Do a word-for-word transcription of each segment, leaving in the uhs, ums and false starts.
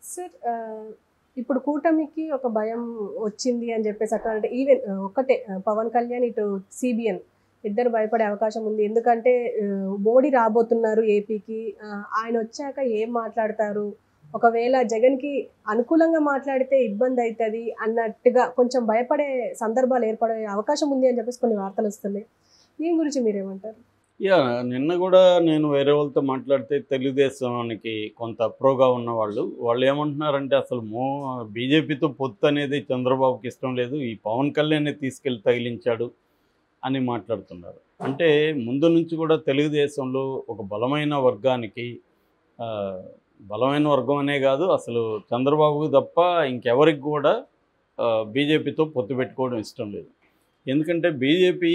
Sir ఆహ్, ఇప్పుడు కూటమికి ఒక భయం వచ్చింది అని చెప్పేసి అక్కడ అంటే ఈవెన్ ఆహ్, ఒక్కటే ఆహ్, పవన్ కళ్యాణ్ ఇటు సీబీఎన్ ఇద్దరు భయపడే అవకాశం ఉంది. ఎందుకంటే ఆహ్, మోడీ రాబోతున్నారు ఏపీకి. ఆహ్, ఆయన వచ్చాక ఏం మాట్లాడతారు? ఒకవేళ జగన్‌కి అనుకూలంగా మాట్లాడితే ఇబ్బంది అయితది అన్నట్టుగా కొంచెం భయపడే సందర్భాలు ఏర్పడే అవకాశం ఉంది అని చెప్పేసి కొన్ని వార్తలొస్తున్నాయి. దీని గురించి మీరేమంటారు? యాహ్! నిన్న గూడా నేను వేరే వాళ్ళతో మాట్లాడితే తెలుగుదేశానికి కొంత ప్రోగా ఉన్నవాళ్ళు, వాళ్ళేమంటున్నారంటే అసలు మో బీజేపీతో పొత్తనేది చంద్రబాబుకి ఇష్టం లేదు. ఈ పవన్ కళ్యాణ్‌ని తీసుకెళ్ళి తగిలించాడు అని మాట్లాడుతున్నారు. అంటే ముందు నుంచి కూడా తెలుగుదేశంలో ఒక బలమైన వర్గానికి ఆహ్, బలమైన వర్గం అనే గాదు, అసలు చంద్రబాబుకి తప్ప ఇంకెవరికి గూడా ఆహ్, బీజేపీతో పొత్తు పెట్టుకోవడం ఇష్టం లేదు. ఎందుకంటే బీజేపీ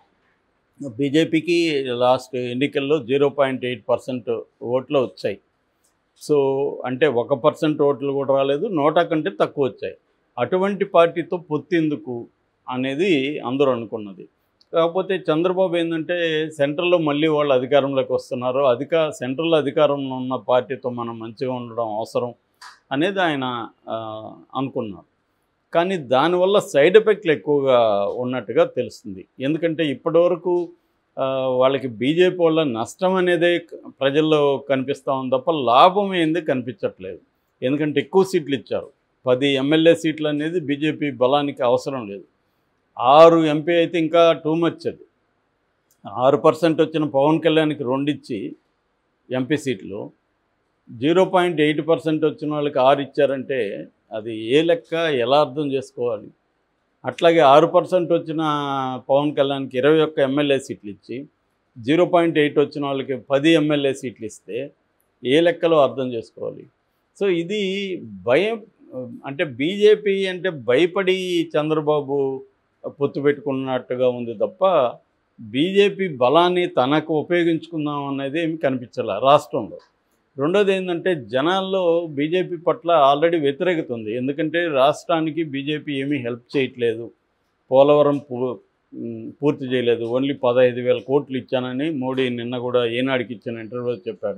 బీజేపీకి లాస్ట్ ఎన్నికల్లో జీరో పాయింట్ ఎయిట్ పర్సెంట్ ఓట్లు వచ్చాయి. సో అంటే ఒక పర్సెంట్ ఓట్లు కూడా రాలేదు, నోటా కంటే తక్కువ వచ్చాయి. అటువంటి పార్టీతో పొత్తెందుకు అనేది అందరూ అనుకున్నది. కాకపోతే చంద్రబాబు ఏంటంటే సెంట్రల్లో మళ్ళీ వాళ్ళు అధికారంలోకి వస్తున్నారు, అధిక సెంట్రల్ అధికారంలో ఉన్న పార్టీతో మనం మంచిగా ఉండడం అవసరం అనేది ఆయన ఆ, అనుకున్నారు. కానీ దానివల్ల సైడ్ ఎఫెక్ట్లు ఎక్కువగా ఉన్నట్టుగా తెలుస్తుంది. ఎందుకంటే ఇప్పటివరకు ఆ, వాళ్ళకి బీజేపీ వల్ల నష్టం అనేదే క- ప్రజల్లో కనిపిస్తూ ఉంది తప్ప లాభం ఏంది కనిపించట్లేదు. ఎందుకంటే ఎక్కువ సీట్లు ఇచ్చారు, పది ఎమ్మెల్యే సీట్లు అనేది బీజేపీ బలానికి అవసరం లేదు. ఆరు ఎంపీ అయితే ఇంకా టూ మచ్. అది ఆరు పర్సెంట్ వచ్చిన పవన్ కళ్యాణ్కి రెండిచ్చి ఎంపీ సీట్లు, జీరో పాయింట్ ఎయిట్ పర్సెంట్ వచ్చిన వాళ్ళకి ఆరు ఇచ్చారంటే అది ఏ లెక్క, ఎలా అర్థం చేసుకోవాలి? అట్లాగే ఆరు పర్సెంట్ వచ్చిన పవన్ కళ్యాణ్కి ఇరవై ఒక్క ఎమ్మెల్యే సీట్లు ఇచ్చి జీరో పాయింట్ ఎయిట్ వచ్చిన వాళ్ళకి పది ఎమ్మెల్యే సీట్లు ఇస్తే ఏ లెక్కలో అర్థం చేసుకోవాలి? సో ఇది భయం, అంటే బీజేపీ అంటే భయపడి చంద్రబాబు పొత్తు పెట్టుకున్నట్టుగా ఉంది తప్ప బీజేపీ బలాన్ని తనకు ఉపయోగించుకుందాం అనేది ఏమి కనిపించాల రాష్ట్రంలో. రెండోది ఏంటంటే జనాల్లో బీజేపీ పట్ల ఆల్రెడీ వ్యతిరేకత ఉంది. ఎందుకంటే రాష్ట్రానికి బీజేపీ ఏమీ హెల్ప్ చేయట్లేదు. పోలవరం పూ ఉమ్, పూర్తి చేయలేదు, ఓన్లీ పదహైదు వేల కోట్లు ఇచ్చానని మోడీ నిన్న కూడా ఏనాడికి ఇచ్చిన ఇంటర్వ్యూలో చెప్పాడు.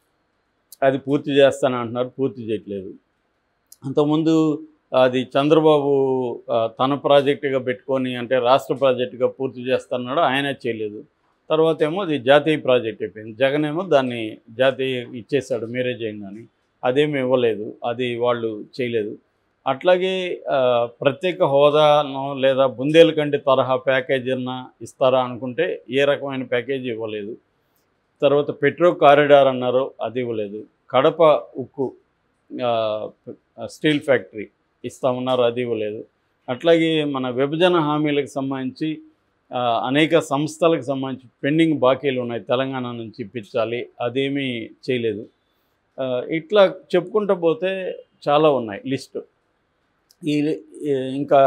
అది పూర్తి చేస్తానంటున్నారు, పూర్తి చేయట్లేదు. అంతకుముందు అది చంద్రబాబు ఆ, తన ప్రాజెక్టుగా పెట్టుకొని అంటే రాష్ట్ర ప్రాజెక్టుగా పూర్తి చేస్తున్నాడు, ఆయన చేయలేదు. తర్వాత ఏమో అది జాతీయ ప్రాజెక్ట్ అయిపోయింది. జగన్ ఏమో దాన్ని జాతీయ ఇచ్చేశాడు, మీరే చేయండి అని. అదేమి ఇవ్వలేదు, అది వాళ్ళు చేయలేదు. అట్లాగే ఆ, ప్రత్యేక హోదాను లేదా బుందేలఖండి తరహా ప్యాకేజీ అన్న ఇస్తారా అనుకుంటే ఏ రకమైన ప్యాకేజీ ఇవ్వలేదు. తర్వాత పెట్రో కారిడార్ అన్నారు, అది ఇవ్వలేదు. కడప ఉక్కు ఆ, స్టీల్ ఫ్యాక్టరీ ఇస్తామన్నారు, అది ఇవ్వలేదు. అట్లాగే మన విభజన హామీలకు సంబంధించి ఆ, అనేక సంస్థలకు సంబంధించి పెండింగ్ బాకీలు ఉన్నాయి, తెలంగాణ నుంచి ఇప్పించాలి, అదేమీ చేయలేదు. ఆ, ఇట్లా చెప్పుకుంటూ పోతే చాలా ఉన్నాయి లిస్టు. ఈ ఈ ఇంకా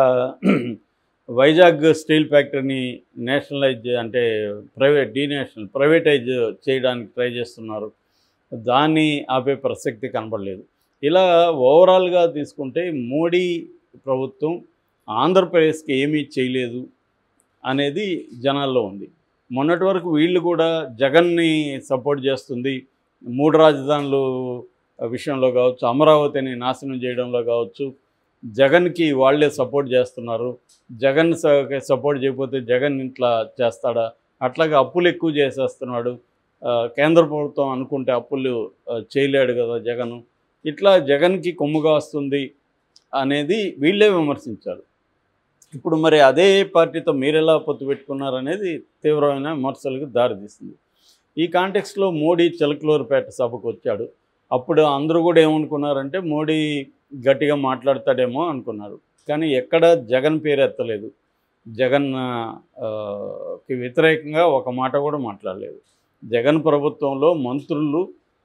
వైజాగ్ స్టీల్ ఫ్యాక్టరీని నేషనలైజ్ అంటే ప్రైవేట్ డీనేషనల్ ప్రైవేటైజ్ చేయడానికి ట్రై చేస్తున్నారు, దాన్ని ఆపే ప్రసక్తి కనబడలేదు. ఇలా ఓవరాల్గా తీసుకుంటే మోడీ ప్రభుత్వం ఆంధ్రప్రదేశ్కి ఏమీ చేయలేదు అనేది జనాల్లో ఉంది. మొన్నటి వరకు వీళ్ళు కూడా జగన్ని సపోర్ట్ చేస్తుంది, మూడు రాజధానులు విషయంలో కావచ్చు, అమరావతిని నాశనం చేయడంలో కావచ్చు, జగన్కి వాళ్ళే సపోర్ట్ చేస్తున్నారు. జగన్ స- సపోర్ట్ చేయకపోతే జగన్ ఇట్లా చేస్తాడా, అట్లాగే అప్పులు ఎక్కువ చేసేస్తున్నాడు, ఆ, కేంద్ర ప్రభుత్వం అనుకుంటే అప్పులు ఆ, చేయలేడు కదా జగన్, ఇట్లా జగన్కి కొమ్ముగా వస్తుంది అనేది వీళ్ళే విమర్శించారు. ఇప్పుడు మరి అదే పార్టీతో మీరెలా పొత్తు పెట్టుకున్నారనేది తీవ్రమైన విమర్శలకు దారితీస్తుంది. ఈ కాంటెక్స్ట్లో మోడీ చిలకలూరుపేట సభకు వచ్చాడు. అప్పుడు అందరూ కూడా ఏమనుకున్నారంటే మోడీ గట్టిగా మాట్లాడతాడేమో అనుకున్నారు. కానీ ఎక్కడ జగన్ పేరు ఎత్తలేదు. జగన్ ఆ, కి వ్యతిరేకంగా ఒక మాట కూడా మాట్లాడలేదు. జగన్ ప్రభుత్వంలో మంత్రులు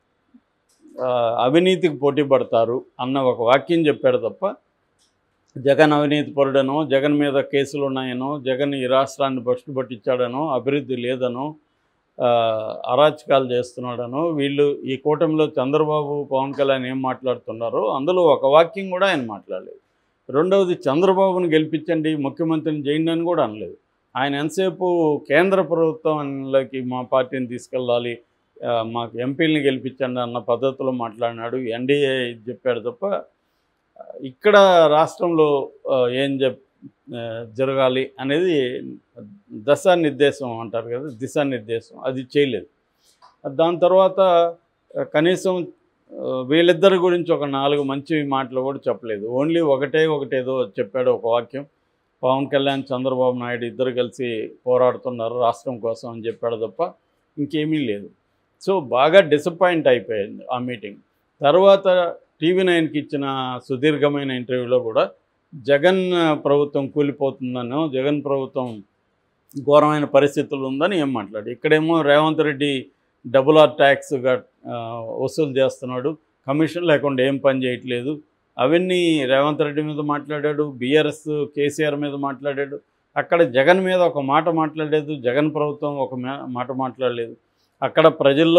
ఆ, అవినీతికి పోటీ పడతారు అన్న ఒక వాక్యం చెప్పాడు తప్ప జగన్ అవినీతి పరుడనో, జగన్ మీద కేసులు ఉన్నాయనో, జగన్ ఈ రాష్ట్రాన్ని బస్టు పట్టించాడనో, అభివృద్ధి లేదనో, ఆ, అరాచకాలు చేస్తున్నాడనో, వీళ్ళు ఈ కూటమిలో చంద్రబాబు పవన్ కళ్యాణ్ ఏం మాట్లాడుతున్నారో అందులో ఒక వాక్యం కూడా ఆయన మాట్లాడలేదు. రెండవది, చంద్రబాబును గెలిపించండి, ముఖ్యమంత్రిని చేయండి అని కూడా అనలేదు. ఆయన ఎంతసేపు కేంద్ర ప్రభుత్వంలోకి మా పార్టీని తీసుకెళ్ళాలి, మాకు ఎంపీలని గెలిపించండి అన్న పద్ధతిలో మాట్లాడినాడు, ఎన్డీఏ చెప్పాడు తప్ప ఇక్కడ రాష్ట్రంలో ఏం చెప్ జరగాలి అనేది దశానిర్దేశం అంటారు కదా, దిశానిర్దేశం అది చేయలేదు. దాని తర్వాత కనీసం వీళ్ళిద్దరి గురించి ఒక నాలుగు మంచి మాటలు కూడా చెప్పలేదు. ఓన్లీ ఒకటే ఒకటేదో చెప్పాడు, ఒక వాక్యం, పవన్ కళ్యాణ్ చంద్రబాబు నాయుడు ఇద్దరు కలిసి పోరాడుతున్నారు రాష్ట్రం కోసం అని చెప్పాడు తప్ప ఇంకేమీ లేదు. సో బాగా డిసప్పాయింట్ అయిపోయింది ఆ మీటింగ్. తర్వాత టీవీ నైన్కి ఇచ్చిన సుదీర్ఘమైన ఇంటర్వ్యూలో కూడా జగన్ ప్రభుత్వం కూలిపోతుందనో, జగన్ ప్రభుత్వం ఘోరమైన పరిస్థితులు ఉందని ఏం మాట్లాడు. ఇక్కడేమో రేవంత్ రెడ్డి డబుల్ ఆర్ ట్యాక్స్గా వసూలు చేస్తున్నాడు, కమిషన్ లేకుండా ఏం పని చేయట్లేదు, అవన్నీ రేవంత్ రెడ్డి మీద మాట్లాడాడు. బీఆర్ఎస్ కేసీఆర్ మీద మాట్లాడాడు. అక్కడ జగన్ మీద ఒక మాట మాట్లాడలేదు, జగన్ ప్రభుత్వం ఒక మాట మాట్లాడలేదు. అక్కడ ప్రజల్లో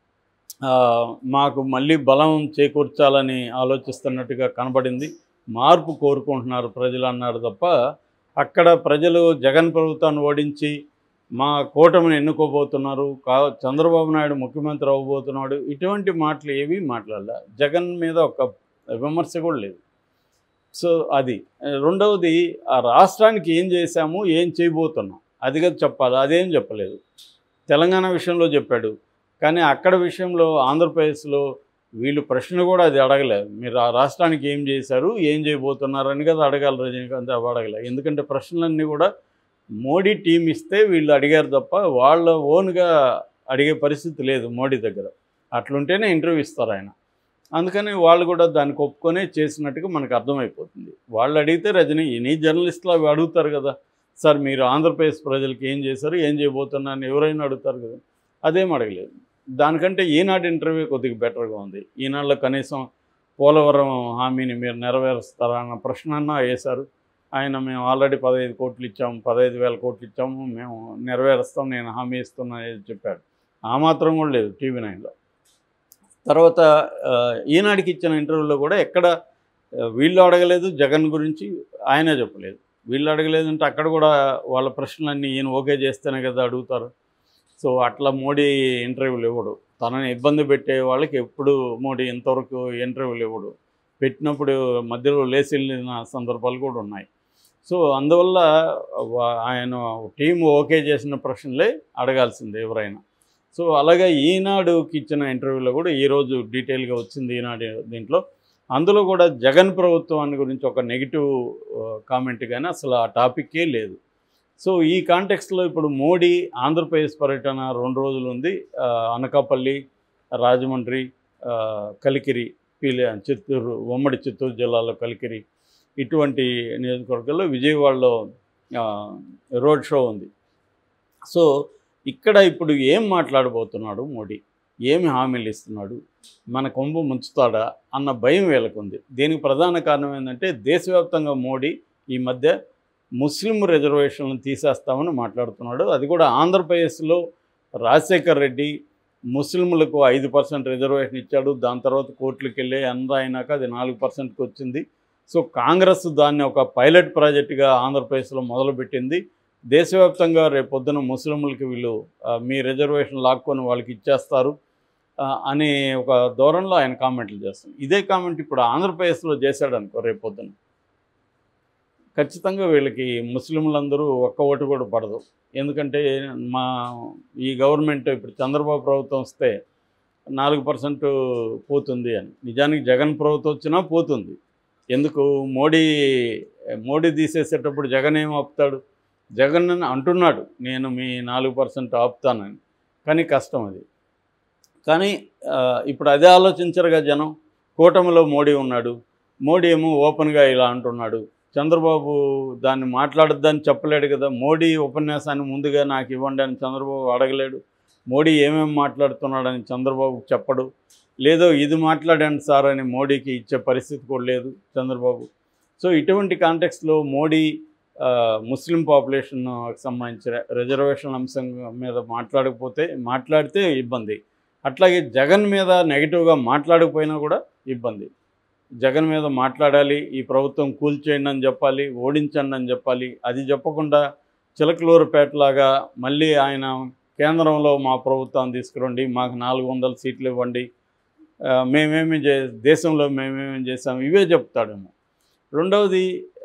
మాకు మళ్ళీ బలం చేకూర్చాలని ఆలోచిస్తున్నట్టుగా కనబడింది, మార్పు కోరుకుంటున్నారు ప్రజలు అన్నారు తప్ప అక్కడ ప్రజలు జగన్ ప్రభుత్వాన్ని ఓడించి మా కూటమిని ఎన్నుకోబోతున్నారు, కా చంద్రబాబు నాయుడు ముఖ్యమంత్రి అవ్వబోతున్నాడు, ఇటువంటి మాటలు ఏవి మాట్లాడలే. జగన్ మీద ఒక విమర్శ కూడా లేదు. సో అది రెండవది, ఆ రాష్ట్రానికి ఏం చేశాము, ఏం చేయబోతున్నాం అది కదా చెప్పాలి, అదేం చెప్పలేదు. తెలంగాణ విషయంలో చెప్పాడు, కానీ అక్కడ విషయంలో ఆంధ్రప్రదేశ్లో వీళ్ళు ప్రశ్న కూడా అది అడగలేదు. మీరు ఆ రాష్ట్రానికి ఏం చేశారు, ఏం చేయబోతున్నారని కదా అడగాలి రజనీకాంత్, అవి అడగలే. ఎందుకంటే ప్రశ్నలన్నీ కూడా మోడీ టీం ఇస్తే వీళ్ళు అడిగారు తప్ప వాళ్ళ ఓన్గా అడిగే పరిస్థితి లేదు మోడీ దగ్గర. అట్లుంటేనే ఇంటర్వ్యూ ఇస్తారు ఆయన. అందుకని వాళ్ళు కూడా దానికి ఒప్పుకొనే చేసినట్టుగా మనకు అర్థమైపోతుంది. వాళ్ళు అడిగితే రజనీ ఎనీ జర్నలిస్టులు అవి అడుగుతారు కదా, సార్ మీరు ఆంధ్రప్రదేశ్ ప్రజలకి ఏం చేశారు, ఏం చేయబోతున్నారని ఎవరైనా అడుగుతారు కదా, అదేం అడగలేదు. దానికంటే ఈనాడు ఇంటర్వ్యూ కొద్దిగా బెటర్గా ఉంది. ఈనాడులో కనీసం పోలవరం హామీని మీరు నెరవేరుస్తారా అన్న ప్రశ్న అన్నా వేశారు. ఆయన మేము ఆల్రెడీ పదహైదు కోట్లు ఇచ్చాము, పదహైదు వేల కోట్లు ఇచ్చాము, మేము నెరవేరుస్తాం, నేను హామీ ఇస్తున్నా చెప్పాడు. ఆ మాత్రం కూడా లేదు టీవీ నైన్లో. తర్వాత ఈనాడికి ఇచ్చిన ఇంటర్వ్యూలో కూడా ఎక్కడ వీళ్ళు అడగలేదు జగన్ గురించి, ఆయనే చెప్పలేదు. వీళ్ళు అడగలేదు అంటే అక్కడ కూడా వాళ్ళ ప్రశ్నలన్నీ ఈయన ఓకే చేస్తేనే కదా అడుగుతారు. సో అట్లా మోడీ ఇంటర్వ్యూలు ఇవ్వడు, తనని ఇబ్బంది పెట్టే వాళ్ళకి ఎప్పుడు మోడీ ఇంతవరకు ఇంటర్వ్యూలు ఇవ్వడు. పెట్టినప్పుడు మధ్యలో లేచి వెళ్ళిన సందర్భాలు కూడా ఉన్నాయి. సో అందువల్ల ఆయన టీం ఓకే చేసిన ప్రశ్నలే అడగాల్సిందే ఎవరైనా. సో అలాగే ఈనాడుకి ఇచ్చిన ఇంటర్వ్యూలో కూడా ఈరోజు డీటెయిల్గా వచ్చింది ఈనాడు దీంట్లో. అందులో కూడా జగన్ ప్రభుత్వాన్ని గురించి ఒక నెగిటివ్ కామెంట్ కానీ అసలు ఆ టాపిక్కే లేదు. సో ఈ కాంటెక్స్ట్లో ఇప్పుడు మోడీ ఆంధ్రప్రదేశ్ పర్యటన రెండు రోజులు ఉంది. అనకాపల్లి, రాజమండ్రి, కలికిరి, పీలే చిత్తూరు, ఉమ్మడి చిత్తూరు జిల్లాలో కలికిరి, ఇటువంటి నియోజకవర్గాల్లో విజయవాడలో రోడ్ షో ఉంది. సో ఇక్కడ ఇప్పుడు ఏం మాట్లాడబోతున్నాడు మోడీ, ఏమి హామీలు ఇస్తున్నాడు, మన కొంపు ముంచుతాడా అన్న భయం వీళ్ళకుంది. దీనికి ప్రధాన కారణం ఏంటంటే దేశవ్యాప్తంగా మోడీ ఈ మధ్య ముస్లిం రిజర్వేషన్లను తీసేస్తామని మాట్లాడుతున్నాడు. అది కూడా ఆంధ్రప్రదేశ్లో రాజశేఖర్ రెడ్డి ముస్లింలకు ఐదు పర్సెంట్ రిజర్వేషన్ ఇచ్చాడు. దాని తర్వాత కోర్టులకు వెళ్ళి అందరూ అయినాక అది నాలుగు పర్సెంట్కి వచ్చింది. సో కాంగ్రెస్ దాన్ని ఒక పైలట్ ప్రాజెక్టుగా ఆంధ్రప్రదేశ్లో మొదలుపెట్టింది. దేశవ్యాప్తంగా రేపొద్దున ముస్లింలకి వీళ్ళు మీ రిజర్వేషన్ లాక్కొని వాళ్ళకి ఇచ్చేస్తారు అనే ఒక ధోరణిలో ఆయన కామెంట్లు చేస్తారు. ఇదే కామెంట్ ఇప్పుడు ఆంధ్రప్రదేశ్లో చేశాడు అనుకో, రేపొద్దున ఖచ్చితంగా వీళ్ళకి ముస్లింలందరూ ఒక్క ఓటు కూడా పడదు. ఎందుకంటే మా ఈ గవర్నమెంట్ ఇప్పుడు చంద్రబాబు ప్రభుత్వం వస్తే నాలుగు పర్సెంట్ పోతుంది అని, నిజానికి జగన్ ప్రభుత్వం వచ్చినా పోతుంది. ఎందుకు మోడీ మోడీ తీసేసేటప్పుడు జగన్ ఏం ఆపుతాడు? జగన్ అంటున్నాడు నేను మీ నాలుగు పర్సెంట్ ఆపుతానని, కానీ కష్టం అది. కానీ ఇప్పుడు అదే ఆలోచించరుగా జనం. కూటమిలో మోడీ ఉన్నాడు, మోడీ ఏమో ఓపెన్గా ఇలా అంటున్నాడు. చంద్రబాబు దాన్ని మాట్లాడొద్దని చెప్పలేడు కదా. మోడీ ఉపన్యాసాన్ని ముందుగా నాకు ఇవ్వండి అని చంద్రబాబు అడగలేడు. మోడీ ఏమేమి మాట్లాడుతున్నాడని చంద్రబాబు చెప్పడు. లేదో ఇది మాట్లాడండి సార్ అని మోడీకి ఇచ్చే పరిస్థితి కూడా లేదు చంద్రబాబు. సో ఇటువంటి కాంటెక్స్లో మోడీ ముస్లిం పాపులేషన్కి సంబంధించిన రిజర్వేషన్ అంశం మీద మాట్లాడకపోతే మాట్లాడితే ఇబ్బంది. అట్లాగే జగన్ మీద నెగిటివ్గా మాట్లాడకపోయినా కూడా ఇబ్బంది. జగన్ మీద మాట్లాడాలి, ఈ ప్రభుత్వం కూల్చేయండి అని చెప్పాలి, ఓడించండి అని చెప్పాలి. అది చెప్పకుండా చిలకలూరుపేటలాగా మళ్ళీ ఆయన కేంద్రంలో మా ప్రభుత్వాన్ని తీసుకురండి, మాకు నాలుగు వందల సీట్లు ఇవ్వండి, ఆ, మేమేమి చే దేశంలో మేమేమి చేసాం, ఇవే చెప్తాడేమో. రెండవది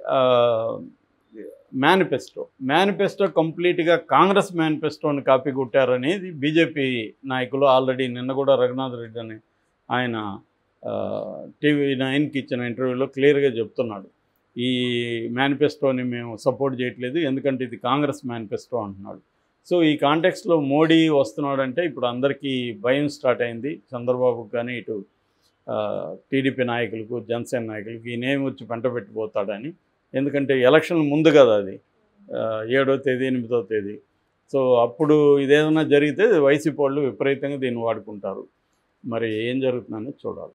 మేనిఫెస్టో మేనిఫెస్టో కంప్లీట్గా కాంగ్రెస్ మేనిఫెస్టోని కాపీ కొట్టారనేది బీజేపీ నాయకులు ఆల్రెడీ నిన్న కూడా రఘునాథ్ రెడ్డి అని ఆయన టీవీ నైన్కి ఇచ్చిన ఇంటర్వ్యూలో క్లియర్గా చెప్తున్నాడు. ఈ మేనిఫెస్టోని మేము సపోర్ట్ చేయట్లేదు, ఎందుకంటే ఇది కాంగ్రెస్ మేనిఫెస్టో అంటున్నాడు. సో ఈ కాంటెక్స్లో మోడీ వస్తున్నాడంటే ఇప్పుడు అందరికీ భయం స్టార్ట్ అయింది, చంద్రబాబుకు కానీ ఇటు టీడీపీ నాయకులకు, జనసేన నాయకులకు ఈయనేమి వచ్చి పంట పెట్టిపోతాడని. ఎందుకంటే ఎలక్షన్ ముందు కదా అది, ఏడో తేదీ ఎనిమిదో తేదీ. సో అప్పుడు ఇదేదైనా జరిగితే వైసీపీ వాళ్ళు విపరీతంగా దీన్ని వాడుకుంటారు. మరి ఏం జరుగుతుందని చూడాలి.